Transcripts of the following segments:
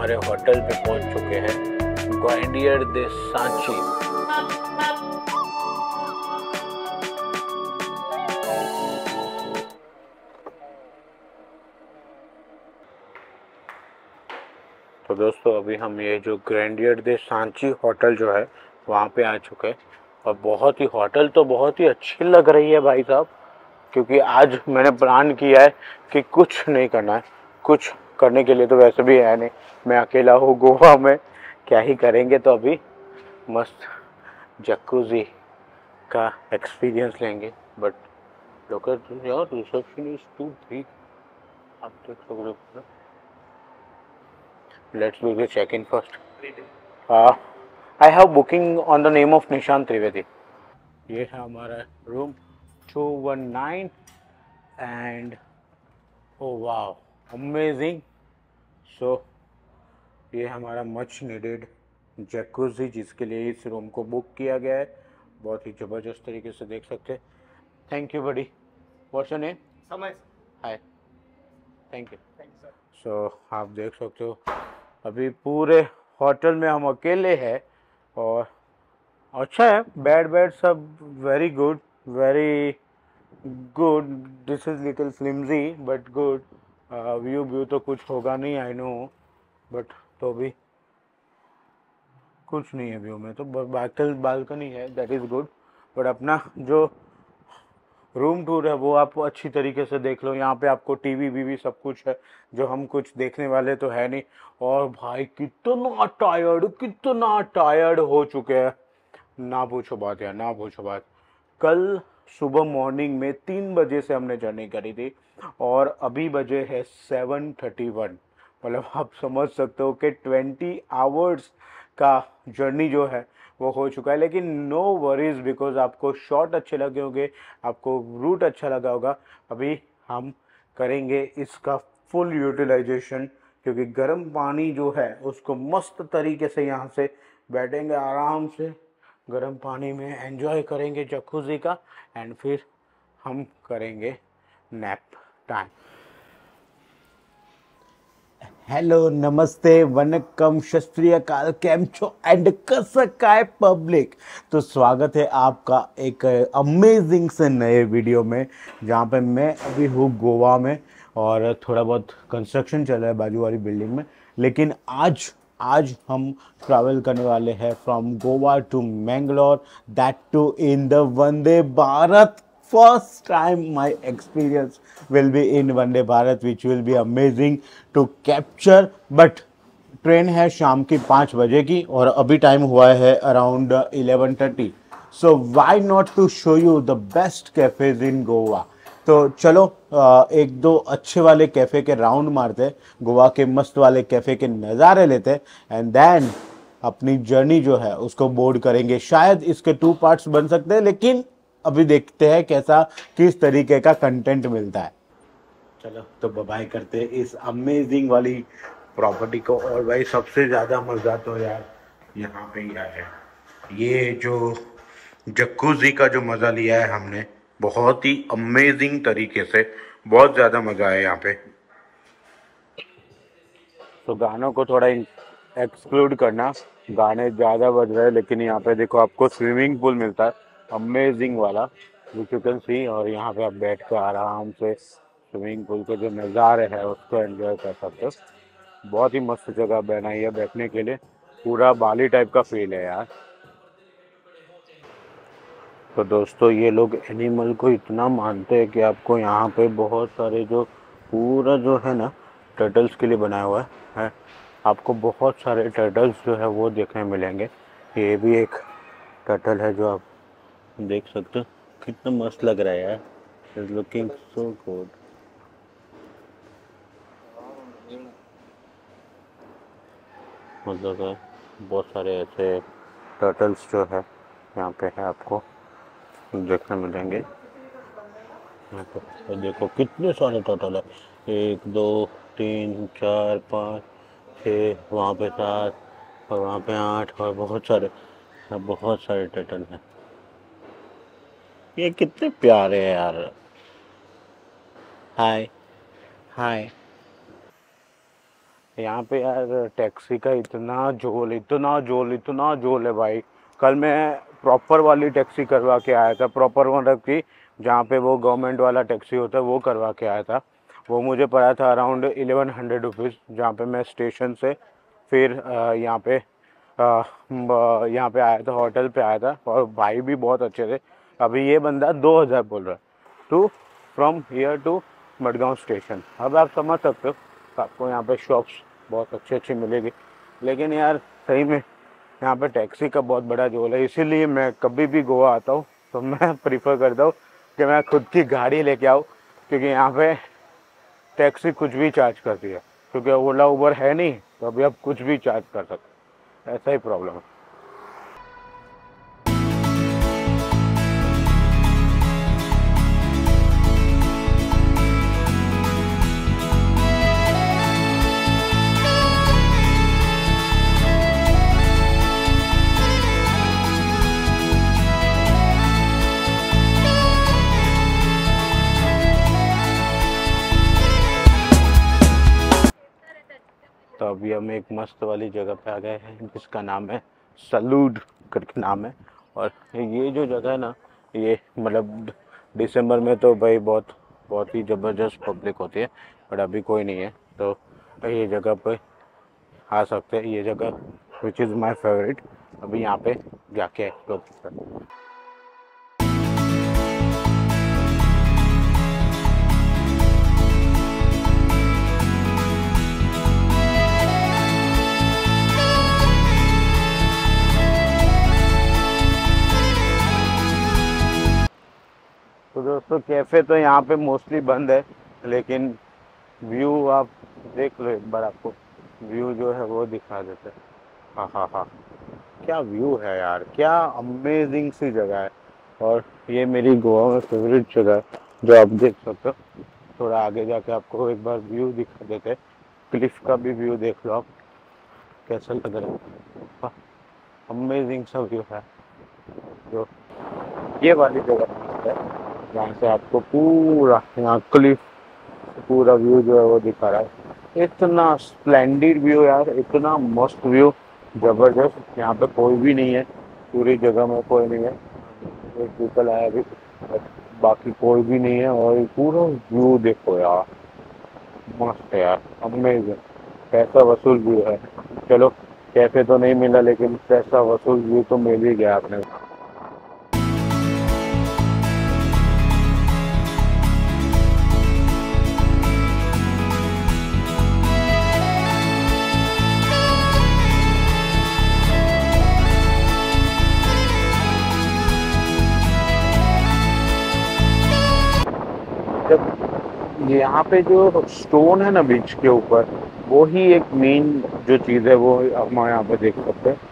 हमारे होटल पे पहुंच चुके हैं, ग्वालियर दे सांची। तो दोस्तों अभी हम ये जो ग्रैंडियर दे सांची होटल जो है वहाँ पे आ चुके हैं, और बहुत ही होटल तो बहुत ही अच्छी लग रही है भाई साहब। क्योंकि आज मैंने प्लान किया है कि कुछ नहीं करना है, कुछ करने के लिए तो वैसे भी है नहीं, मैं अकेला हूँ गोवा में, क्या ही करेंगे। तो अभी मस्त जक्कुजी का एक्सपीरियंस लेंगे। बट लोकल यार रिसेप्शन इज टू बिग, आप देख सकते हो। Let's do the check in first. I have booking on the name of Nishant Trivedi. ये है हमारा रूम 219 एंड ओ वाह अमेजिंग। सो ये हमारा मच नीडेड जैकुजी जिसके लिए इस रूम को बुक किया गया है, बहुत ही ज़बरदस्त तरीके से देख सकते हैं। Thank you buddy. What's your name? Samay. Hi, thank you. सो आप देख सकते हो अभी पूरे होटल में हम अकेले हैं, और अच्छा है, बेड बेड सब very good, very good. This is little flimsy but good. View view तो कुछ होगा नहीं, आई नो, बट तो भी कुछ नहीं है व्यू में, तो बालकनी है, दैट इज़ गुड। बट अपना जो रूम टूर है वो आप अच्छी तरीके से देख लो। यहाँ पे आपको टीवी वीवी सब कुछ है, जो हम कुछ देखने वाले तो है नहीं। और भाई कितना टायर्ड हो चुके हैं, ना पूछो बात यार, ना पूछो बात। कल सुबह मॉर्निंग में 3 बजे से हमने जर्नी करी थी, और अभी बजे है 7:31। मतलब आप समझ सकते हो कि 20 आवर्स का जर्नी जो है वो हो चुका है। लेकिन नो वरीज, बिकॉज आपको शॉट अच्छे लगे होंगे, आपको रूट अच्छा लगा होगा। अभी हम करेंगे इसका फुल यूटिलाइजेशन, क्योंकि गर्म पानी जो है उसको मस्त तरीके से यहाँ से बैठेंगे आराम से गर्म पानी में, एंजॉय करेंगे जकूजी का, एंड फिर हम करेंगे नैप टाइम। हेलो, नमस्ते, वनकम, सत श्री अकाल, कैम छो एंड कसं काय पब्लिक। तो स्वागत है आपका एक अमेजिंग से नए वीडियो में, जहाँ पे मैं अभी हूँ गोवा में, और थोड़ा बहुत कंस्ट्रक्शन चल रहा है बाजू वाली बिल्डिंग में। लेकिन आज आज हम ट्रैवल करने वाले हैं from Goa to Mangalore, that too in the Vande Bharat. First time my experience will be in Vande Bharat, which will be amazing to capture. But train है शाम की 5 बजे की, और अभी टाइम हुआ है around 11:30। So why not to show you the best cafes in Goa. तो चलो एक दो अच्छे वाले कैफ़े के राउंड मारते, गोवा के मस्त वाले कैफ़े के नज़ारे लेते, एंड देन अपनी जर्नी जो है उसको बोर्ड करेंगे। शायद इसके 2 पार्ट्स बन सकते हैं, लेकिन अभी देखते हैं कैसा किस तरीके का कंटेंट मिलता है। चलो तो बाय करते हैं इस अमेजिंग वाली प्रॉपर्टी को। और भाई सबसे ज़्यादा मज़ा तो यार यहाँ पे ही आया है, ये जो जक्कुजी का जो मज़ा लिया है हमने, बहुत ही अमेजिंग तरीके से, बहुत ज़्यादा मज़ा आया यहाँ पे। तो गानों को थोड़ा एक्सक्लूड करना, गाने ज़्यादा बज रहे हैं, लेकिन यहाँ पे देखो आपको स्विमिंग पूल मिलता है अमेजिंग वाला, विच यू कैन सी। और यहाँ पे आप बैठ कर आराम से स्विमिंग पूल के जो नज़ारे हैं उसको एंजॉय कर सकते हो। बहुत ही मस्त जगह बनाई है बैठने के लिए, पूरा बाली टाइप का फील है यार। तो दोस्तों ये लोग एनिमल को इतना मानते हैं कि आपको यहाँ पे बहुत सारे जो पूरा जो है ना टर्टल्स के लिए बनाया हुआ है, आपको बहुत सारे टर्टल्स जो है वो देखने मिलेंगे। ये भी एक टर्टल है जो आप देख सकते हो, कितना मस्त लग रहा है यार, इज लुकिंग सो गुड। मतलब बहुत सारे ऐसे टर्टल्स जो है यहाँ पे है आपको देखने मिलेंगे यहाँ पे। और देखो कितने सारे टर्टल है, 1 2 3 4 5 6, वहाँ पे 7 और वहाँ पे 8, और बहुत सारे टर्टल हैं। ये कितने प्यारे हैं यार। हाय हाय। यहाँ पे यार टैक्सी का इतना झोल है भाई। कल मैं प्रॉपर वाली टैक्सी करवा के आया था, प्रॉपर मतलब की जहाँ पे वो गवर्नमेंट वाला टैक्सी होता है वो करवा के आया था। वो मुझे पड़ा था अराउंड 1100 रुपीज़, जहाँ पे मैं स्टेशन से फिर यहाँ पे आया था, होटल पे आया था, और भाई भी बहुत अच्छे थे। अभी ये बंदा 2000 बोल रहा है to from here to Madgaon station. अब आप समझ सकते हो, आपको यहाँ पे शॉप्स बहुत अच्छी मिलेगी, लेकिन यार सही में यहाँ पे टैक्सी का बहुत बड़ा झोल है। इसीलिए मैं कभी भी गोवा आता हूँ तो मैं प्रीफर करता हूँ कि मैं खुद की गाड़ी लेके आऊँ, क्योंकि यहाँ पे टैक्सी कुछ भी चार्ज करती है, क्योंकि ओला उबर है नहीं, तो अभी आप कुछ भी चार्ज कर सकते, ऐसा ही प्रॉब्लम है। तो अभी हम एक मस्त वाली जगह पे आ गए हैं, जिसका नाम है सलूड करके नाम है। और ये जो जगह है ना, ये मतलब दिसंबर में तो भाई बहुत बहुत ही ज़बरदस्त पब्लिक होती है, बट अभी कोई नहीं है, तो ये जगह पे आ सकते हैं। ये जगह विच इज़ माई फेवरेट, अभी यहाँ पे जाके एक्सप्लोर करते हैं। तो दोस्तों कैफ़े तो यहाँ पे मोस्टली बंद है, लेकिन व्यू आप देख लो एक बार, आपको व्यू जो है वो दिखा देते हैं। हाँ हाँ हाँ, क्या व्यू है यार, क्या अमेजिंग सी जगह है। और ये मेरी गोवा में फेवरेट जगह है, जो आप देख सकते हो। थोड़ा आगे जाके आपको एक बार व्यू दिखा देते हैं, क्लिफ का भी व्यू देख लो आप, कैसा लग रहा है। अमेजिंग सा व्यू है। जो ये वाली जगह है, जहाँ से आपको पूरा यहाँ क्लिफ पूरा व्यू जो है वो दिखा रहा है। इतना स्प्लेंडिड व्यू यार, इतना मस्त व्यू, जबरदस्त। यहाँ पे कोई भी नहीं है, पूरी जगह में कोई नहीं है, एक व्हीकल आया अभी, बाकी कोई भी नहीं है। और पूरा व्यू देखो यार, मस्त है यार, अमेजिंग। पैसा वसूल व्यू है। चलो कैफे तो नहीं मिला, लेकिन पैसा वसूल व्यू तो मिल ही गया आपने। जब यहाँ पे जो स्टोन है ना बीच के ऊपर, वो ही एक मेन जो चीज़ है, वो हम यहाँ पे देख सकते हैं।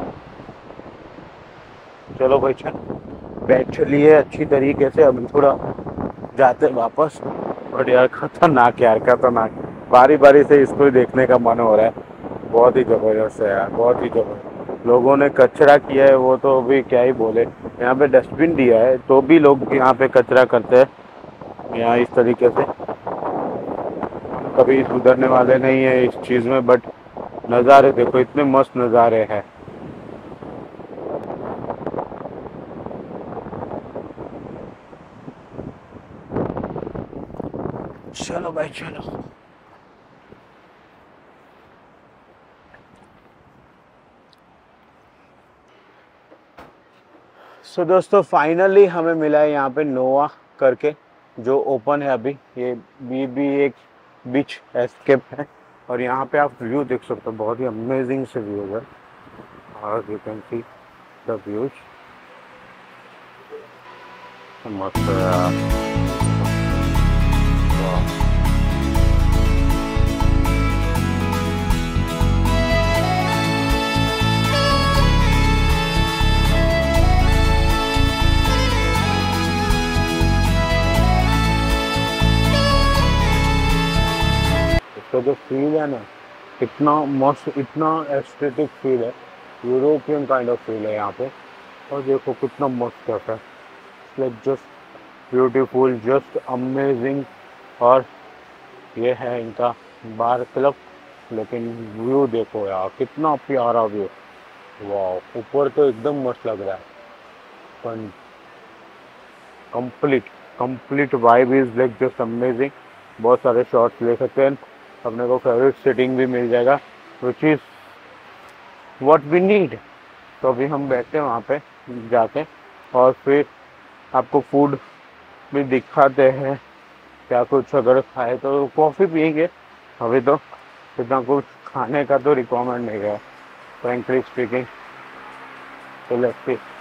चलो भाई चल बैठ लिए अच्छी तरीके से, अभी थोड़ा जाते वापस। और यार खतरनाक, यार खतरनाक, बारी बारी से इसको ही देखने का मन हो रहा है। बहुत ही ज़बरदस्त है यार, बहुत ही ज़बरदस्त। लोगों ने कचरा किया है वो तो अभी क्या ही बोले। यहाँ पे डस्टबिन दिया है तो भी लोग यहाँ पे कचरा करते हैं यहाँ इस तरीके से। कभी सुधरने वाले नहीं है इस चीज़ में, बट नज़ारे देखो, इतने मस्त नज़ारे हैं। चलो भाई चलो। सो दोस्तों फाइनली हमें मिला है यहाँ पे नोवा करके, जो ओपन है अभी। ये भी एक बीच एस्केप है, और यहाँ पे आप व्यू देख सकते हो, बहुत ही अमेजिंग से व्यू है। और you can see the views, मस्त है यार। वाह। इसका जो फील है ना, इतना मस्त, इतना एस्थेटिक फील है, यूरोपियन काइंड ऑफ फील है यहाँ पे। और देखो कितना मस्त है, like just beautiful, just amazing. और ये है इनका बार क्लब, लेकिन व्यू देखो यार, कितना प्यारा व्यू। वाह, ऊपर तो एकदम मस्त लग रहा है। पर complete complete vibe is like just amazing. बहुत सारे शॉट्स ले सकते हैं, अपने को फेवरेट सीटिंग भी मिल जाएगा, which is what we need. तो अभी हम बैठते हैं वहाँ पे जाके, और फिर आपको फूड भी दिखाते हैं। क्या कुछ अगर खाए तो कॉफ़ी पियेंगे। अभी तो इतना कुछ खाने का तो रिक्वायरमेंट नहीं है, फ्रेंकली स्पीकिंग। तो लेट्स सी।